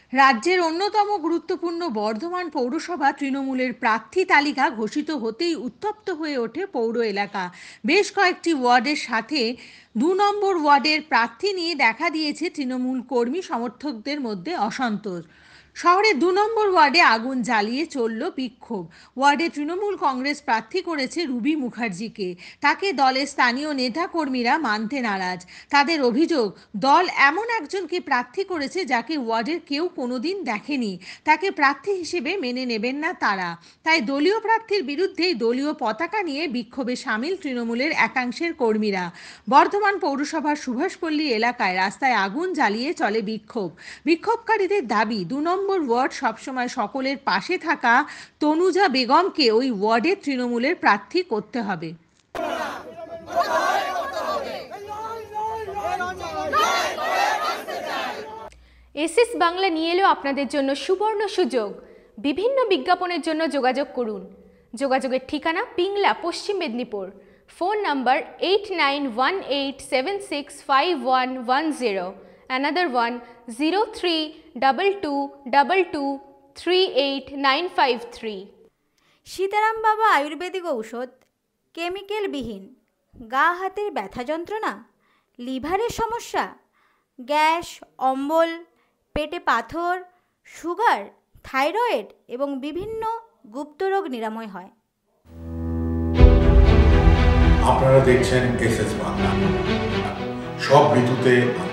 রাজ্যের অন্যতম গুরুত্বপূর্ণ বর্ধমান পৌরসভা তৃণমূলের প্রার্থী তালিকা ঘোষিত হতেই উত্তপ্ত হয়ে ওঠে পৌর এলাকা। বেশ কয়েকটি ওয়ার্ডের সাথে 2 নম্বর ওয়ার্ডের প্রার্থী নিয়ে দেখা দিয়েছে তৃণমূল কর্মী সমর্থকদের মধ্যে অসন্তোষ। শহরের 2 নম্বর ওয়ার্ডে আগুন জ্বালিয়ে চলল বিক্ষোভ। ওয়ার্ডে তৃণমূল কংগ্রেস প্রার্থী করেছে রুবি মুখার্জিকে। তাকে দলের স্থানীয় নেতাকর্মীরা মানতে নারাজ। তাদের অভিযোগ, দল এমন একজনকে প্রার্থী করেছে যাকে ওয়ার্ডের কেউ কোনোদিন দেখেনি। তাকে প্রার্থী হিসেবে মেনে নেবেন না তারা। তাই দলীয় প্রার্থীর বিরুদ্ধেই দলীয় পতাকা নিয়ে বিক্ষোভে সামিল তৃণমূলের একাংশের কর্মীরা। বর্ধমান পৌরসভার সুভাষপল্লী এলাকায় রাস্তায় আগুন জ্বালিয়ে চলে বিক্ষোভ। বিক্ষোভকারীদের দাবি, 2 নম্বর ওয়ার্ড সবসময় সকলের পাশে থাকা তনুজা বেগমকে ওই ওয়ার্ডে তৃণমূলের প্রার্থী করতে হবে। এসএস বাংলা নিয়ে এলো আপনাদের জন্য সুবর্ণ সুযোগ। বিভিন্ন বিজ্ঞাপনের জন্য যোগাযোগ করুন। যোগাযোগের ঠিকানা Pingla, Paschim Medinipur. Phone number 8918765110, another one 0322223895 Sitaram Baba ayurvedic ঔষধ, কেমিক্যালবিহীন। গা হাতের ব্যথা যন্ত্রণা, লিভারের সমস্যা, গ্যাস, অম্বল, পেটে পাথর, সুগার, থাইরয়েড এবং বিভিন্ন গুপ্তরোগ নিরাময় হয়। আপনারা দেখছেন এসএস বাংলা। সব ঋতুতে